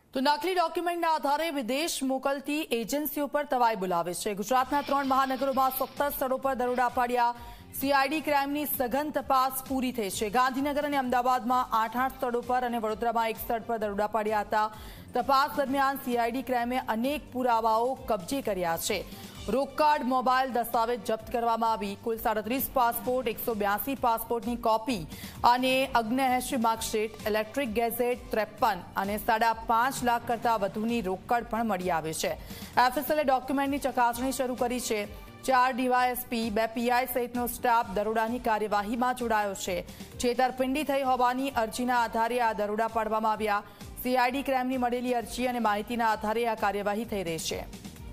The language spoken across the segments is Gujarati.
તો નકલી ડોક્યુમેન્ટના આધારે વિદેશ મોકલતી એજન્સીઓ પર તવાઈ બોલાવે છે। ગુજરાતના 3 મહાનગરોમાં 17 સ્થળો પર દરોડા પાડ્યા। સીઆઈડી ક્રાઇમની સઘન તપાસ પૂરી થઈ છે। ગાંધીનગર અને અમદાવાદમાં 8 સ્થળો પર અને વડોદરામાં 1 સ્થળ પર દરોડા પાડ્યા હતા। તપાસ દરમિયાન સીઆઈડી ક્રાઇમે અનેક પુરાવાઓ કબજે કર્યા છે। રોકડ મોબાઈલ દસ્તાવેજ જપ્ત કરવામાં આવી। કુલ 37 પાસપોર્ટ, 182 પાસપોર્ટની કોપી અને 79 માર્કશીટ, ઇલેક્ટ્રિક ગેઝેટ 53 અને 5.5 લાખ કરતાં વધુની રોકડ પણ મળી આવી છે। એફએસએલે ડોક્યુમેન્ટની ચકાસણી શરૂ કરી છે। 4 ડીવાયએસપી, 2 પીઆઈ સહિતનો સ્ટાફ દરોડાની કાર્યવાહીમાં જોડાયો છે। છેતરપિંડી થઈ હોવાની અરજીના આધારે આ દરોડા પાડવામાં આવ્યા। સીઆઈડી ક્રાઇમની મળેલી અરજી અને માહિતીના આધારે આ કાર્યવાહી થઈ રહી છે।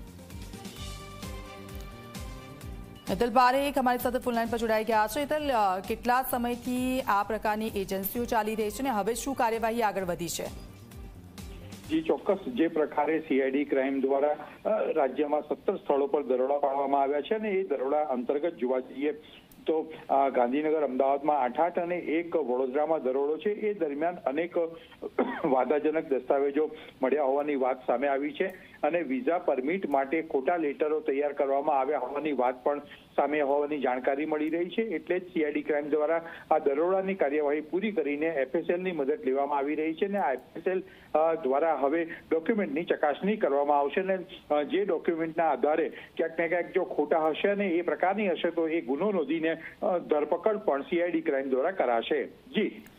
હેતલ પારેખ અમારી સાથે ફોનલાઈન પર જોડાઈ ગયા છે। હેતલ, કેટલા સમયથી આ પ્રકારની એજન્સીઓ ચાલી રહી છે અને હવે શું કાર્યવાહી આગળ વધી છે? જી ચોક્કસ, જે પ્રકારે સીઆઈડી ક્રાઇમ દ્વારા રાજ્યમાં 17 સ્થળો પર દરોડા પાડવામાં આવ્યા છે અને એ દરોડા અંતર્ગત જોવા જઈએ તો ગાંધીનગર, અમદાવાદમાં 8 અને 1 વડોદરામાં દરોડો છે। એ દરમિયાન અનેક વાદાજનક દસ્તાવેજો મળ્યા હોવાની વાત સામે આવી છે અને વિઝા પરમિટ માટે ખોટા લેટરો તૈયાર કરવામાં આવ્યા હોવાની વાત પણ સામે હોવાની જાણકારી મળી રહી છે। એટલે જ સીઆઈડી ક્રાઇમ દ્વારા આ દરોડાની કાર્યવાહી પૂરી કરીને એફએસએલની મદદ લેવામાં આવી રહી છે અને આ એફએસએલ દ્વારા હવે ડોક્યુમેન્ટની ચકાસણી કરવામાં આવશે અને જે ડોક્યુમેન્ટના આધારે ક્યાંક ને ક્યાંક જો ખોટા હશે અને એ પ્રકારની હશે તો એ ગુનો નોંધીને ધરપકડ પણ સીઆઈડી ક્રાઇમ દ્વારા કરાશે। જી।